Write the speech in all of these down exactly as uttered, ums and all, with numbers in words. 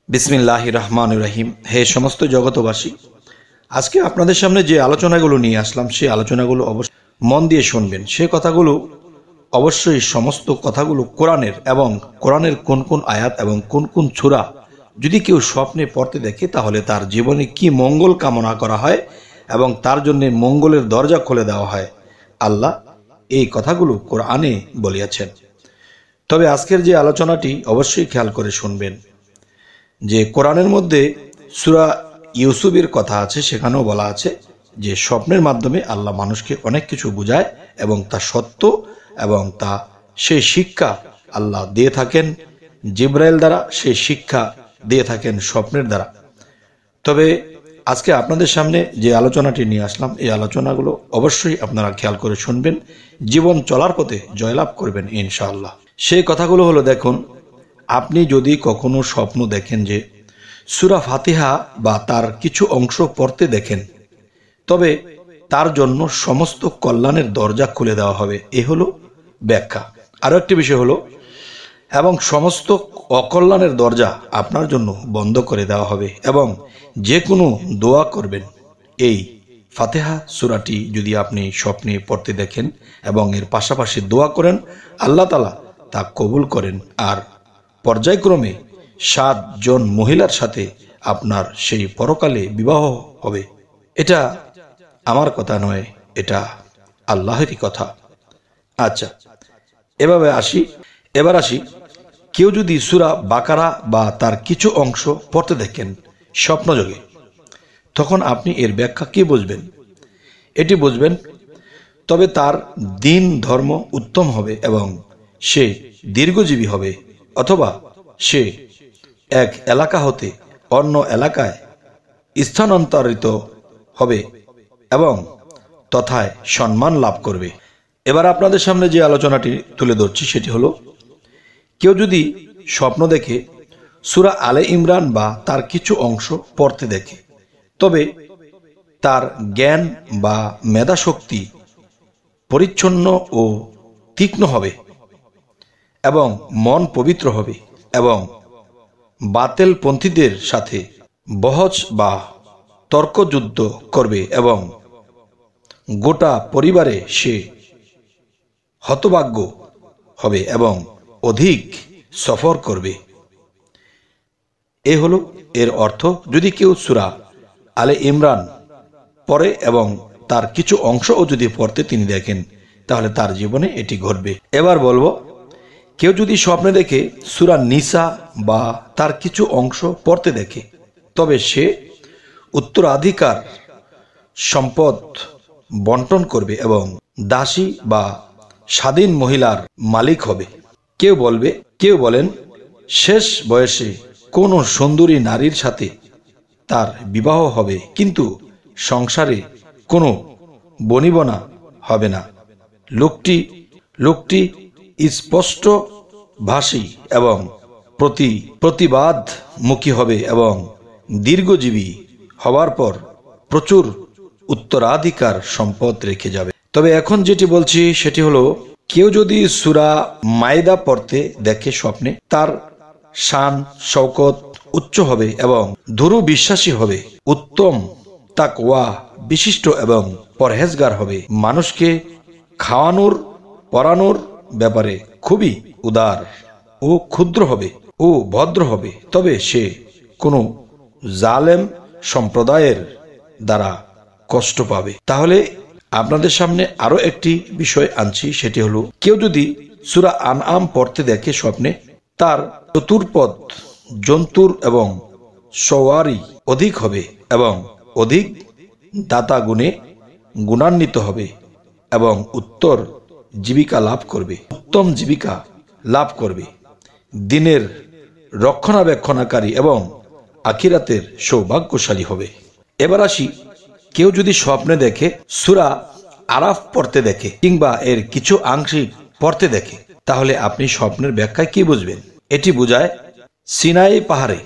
বিসমিল্লাহির রহমানির রহিম। হে সমস্ত জগতবাসী, আজকে আপনাদের সামনে যে আলোচনাগুলো নিয়ে আসলাম সেই আলোচনাগুলো অবশ্যই মন দিয়ে শুনবেন। সে কথাগুলো অবশ্যই সমস্ত কথাগুলো কোরআনের এবং কোরআনের কোন কোন আয়াত এবং কোন কোন সূরা যদি কেউ স্বপ্নে পড়তে দেখে তাহলে তার জীবনে কি মঙ্গল কামনা করা হয় এবং তার জন্য মঙ্গলের দরজা খুলে দেওয়া হয়। আল্লাহ এই কথাগুলো কোরআনে বলিয়াছেন। তবে আজকের যে আলোচনাটি অবশ্যই খেয়াল করে শুনবেন যে কোরআনের মধ্যে সূরা ইউসুফের কথা আছে, সেখানেও বলা আছে যে স্বপ্নের মাধ্যমে আল্লাহ মানুষকে অনেক কিছু বুঝায় এবং তা সত্য এবং তা সেই শিক্ষা আল্লাহ দিয়ে থাকেন জিবরাইল দ্বারা, সেই শিক্ষা দিয়ে থাকেন স্বপ্নের দ্বারা। তবে আজকে আপনাদের সামনে যে আলোচনাটি নিয়ে আসলাম এই আলোচনাগুলো অবশ্যই আপনারা খেয়াল করে শুনবেন, জীবন চলার পথে জয়লাভ করবেন ইনশাআল্লাহ। সেই কথাগুলো হলো, দেখুন, আপনি যদি কখনো স্বপ্ন দেখেন যে সূরা ফাতিহা বা তার কিছু অংশ পড়তে দেখেন, তবে তার জন্য সমস্ত কল্যাণের দরজা খুলে দেওয়া হবে। এ হলো ব্যাখ্যা। আরো একটি বিষয় হলো, এবং সমস্ত অকল্যাণের দরজা আপনার জন্য বন্ধ করে দেওয়া হবে এবং যে কোনো দোয়া করবেন এই ফাতিহা সূরাটি যদি আপনি স্বপ্নে পড়তে দেখেন এবং এর পাশাপাশি দোয়া করেন, আল্লাহ তাআলা তা কবুল করেন। আর পর্যায়ক্রমে সাত জন মহিলার সাথে আপনার সেই পরকালে বিবাহ হবে। এটা আমার কথা নয়, এটা আল্লাহরই কথা। আচ্ছা, এভাবে আসি এবার আসি কেউ যদি সূরা বাকারা বা তার কিছু অংশ পড়তে দেখেন স্বপ্নযোগে, তখন আপনি এর ব্যাখ্যা কি বুঝবেন? এটি বুঝবেন, তবে তার দিন ধর্ম উত্তম হবে এবং সে দীর্ঘজীবী হবে, অথবা সে এক এলাকা হতে অন্য এলাকায় স্থানান্তরিত হবে এবং তথায় সম্মান লাভ করবে। এবার আপনাদের সামনে যে আলোচনাটি তুলে ধরছি সেটি হলো, কেউ যদি স্বপ্ন দেখে সূরা আলে ইমরান বা তার কিছু অংশ পড়তে দেখে, তবে তার জ্ঞান বা মেধা শক্তি পরিচ্ছন্ন ও তীক্ষ্ণ হবে এবং মন পবিত্র হবে এবং বাতেল পন্থীদের সাথে বহজ বা তর্কযুদ্ধ করবে এবং গোটা পরিবারে সে হতভাগ্য হবে এবং অধিক সফর করবে। এ হলো এর অর্থ। যদি কেউ সূরা আলে ইমরান পড়ে এবং তার কিছু অংশও যদি পড়তে তিনি দেখেন, তাহলে তার জীবনে এটি ঘটবে। এবার বলবো, কেউ যদি স্বপ্নে দেখে সূরা নিসা বা তার কিছু অংশ পড়তে দেখে, তবে সে উত্তরাধিকার সম্পদ বন্টন করবে এবং দাসী বা স্বাধীন মহিলার মালিক হবে। কেউ বলবে কেউ বলেন শেষ বয়সে কোনো সুন্দরী নারীর সাথে তার বিবাহ হবে, কিন্তু সংসারে কোনো বনিবনা হবে না। লোকটি লোকটি স্পষ্ট ভাষী এবং প্রতি প্রতিবাদমুখী হবে এবং দীর্ঘজীবী হওয়ার পর প্রচুর উত্তরাধিকার সম্পদ রেখে যাবে। তবে এখন যেটি বলছি সেটি হলো, কেউ যদি সূরা মায়দা পড়তে দেখে স্বপ্নে, তার শান শওকত উচ্চ হবে এবং দৃঢ় বিশ্বাসী হবে, উত্তম তাকওয়া বিশিষ্ট এবং পরহেজগার হবে, মানুষকে খাওয়ানোর পরানোর ব্যাপারে খুবই উদার ও ক্ষুদ্র হবে ও ভদ্র হবে। তবে সে কোনো জালেম সম্প্রদায়ের দ্বারা কষ্ট পাবে। তাহলে আপনাদের সামনে আরো একটি বিষয় আনছি, সেটি হলো, কেউ যদি সূরা আনআম পড়তে দেখে স্বপ্নে, তার চতুর্পদ জন্তুর এবং সওয়ারি অধিক হবে এবং অধিক দাতা গুণে গুণান্বিত হবে এবং উত্তর জীবিকা লাভ করবে উত্তম জীবিকা লাভ করবে দিনের রক্ষণাবেক্ষণাকারী এবং আখিরাতের সৌভাগ্যশালী হবে। এবার আসি, কেউ যদি স্বপ্নে দেখে সূরা আরাফ পড়তে দেখে কিংবা এর কিছু আংশিক পড়তে দেখে, তাহলে আপনি স্বপ্নের ব্যাখ্যায় কি বুঝবেন? এটি বোঝায় সিনাই পাহাড়ে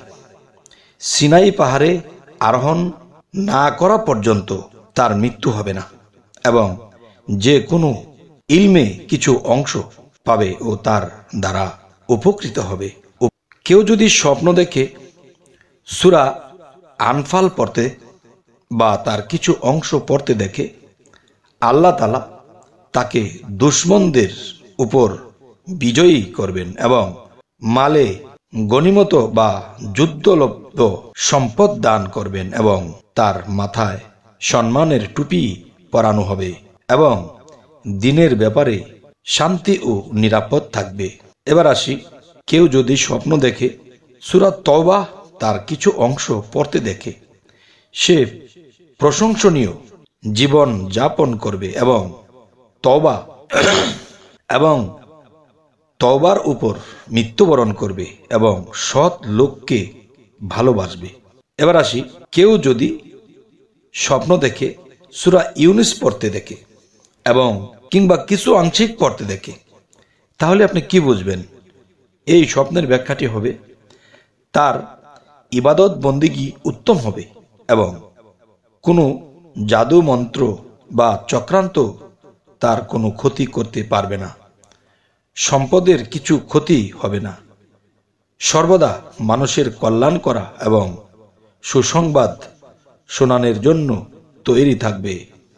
সিনাই পাহাড়ে আরোহণ না করা পর্যন্ত তার মৃত্যু হবে না এবং যে কোনো ইলমে কিছু অংশ পাবে ও তার দ্বারা উপকৃত হবে। কেউ যদি স্বপ্ন দেখে সূরা আনফাল পড়তে বা তার কিছু অংশ পড়তে দেখে, আল্লাহ তাআলা তাকে দুশমনদের উপর বিজয়ী করবেন এবং মালে গনিমত বা যুদ্ধলব্ধ সম্পদ দান করবেন এবং তার মাথায় সম্মানের টুপি পরানো হবে এবং দিনের ব্যাপারে শান্তি ও নিরাপদ থাকবে। এবার আসি, কেউ যদি স্বপ্ন দেখে সূরা তওবা তার কিছু অংশ পড়তে দেখে, সে প্রশংসনীয় জীবন যাপন করবে এবং তওবা এবং তওবার উপর মৃত্যুবরণ করবে এবং সৎ লোককে ভালোবাসবে। এবার আসি, কেউ যদি স্বপ্ন দেখে সূরা ইউনুস পড়তে দেখে এবং কিংবা কিছু আংশিক পড়তে দেখে, তাহলে আপনি কি বুঝবেন? এই স্বপ্নের ব্যাখ্যাটি হবে তার ইবাদত বন্দিগি উত্তম হবে এবং কোনো জাদু মন্ত্র বা চক্রান্ত তার কোনো ক্ষতি করতে পারবে না, সম্পদের কিছু ক্ষতি হবে না, সর্বদা মানুষের কল্যাণ করা এবং সুসংবাদ শোনানোর জন্য তৈরি থাকবে।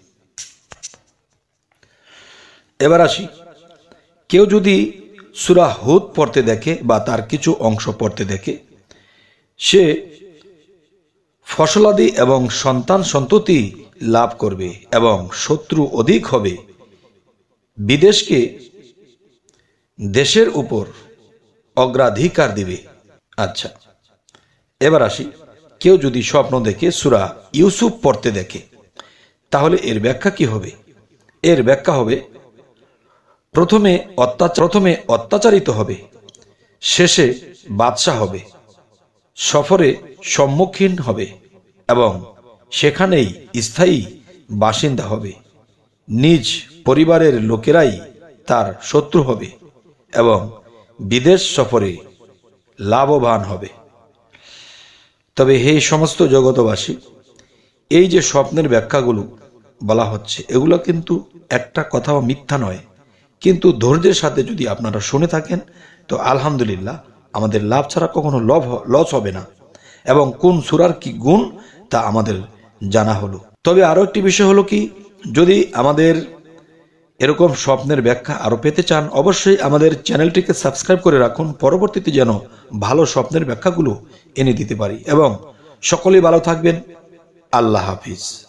এবার আসি, কেউ যদি সূরা হুদ পড়তে দেখে বা তার কিছু অংশ পড়তে দেখে, সে ফসলাদি এবং সন্তান সন্ততি লাভ করবে এবং শত্রু অধিক হবে, বিদেশকে দেশের উপর অগ্রাধিকার দিবে। আচ্ছা, এবার আসি, কেউ যদি স্বপ্ন দেখে সূরা ইউসুফ পড়তে দেখে, তাহলে এর ব্যাখ্যা কি হবে? এর ব্যাখ্যা হবে প্রথমে অত্যাচার প্রথমে অত্যাচারিত হবে, শেষে বাদশাহ হবে, সফরে সম্মুখীন হবে এবং সেখানেই স্থায়ী বাসিন্দা হবে, নিজ পরিবারের লোকেরাই তার শত্রু হবে এবং বিদেশ সফরে লাভবান হবে। তবে হে সমস্ত জগতবাসী, এই যে স্বপ্নের ব্যাখ্যাগুলো বলা হচ্ছে, এগুলো কিন্তু একটা কথাও মিথ্যা নয়, কিন্তু ধৈর্যের সাথে যদি আপনারা শুনে থাকেন তো আলহামদুলিল্লাহ, আমাদের লাভ ছাড়া কখনো লভ লস হবে না এবং কোন সূরার কি গুণ তা আমাদের জানা হলো। তবে আরো একটি বিষয় হলো কি, যদি আমাদের এরকম স্বপ্নের ব্যাখ্যা আরো পেতে চান, অবশ্যই আমাদের চ্যানেলটিকে সাবস্ক্রাইব করে রাখুন, পরবর্তীতে যেন ভালো স্বপ্নের ব্যাখ্যাগুলো এনে দিতে পারি। এবং সকলেই ভালো থাকবেন। আল্লাহ হাফিজ।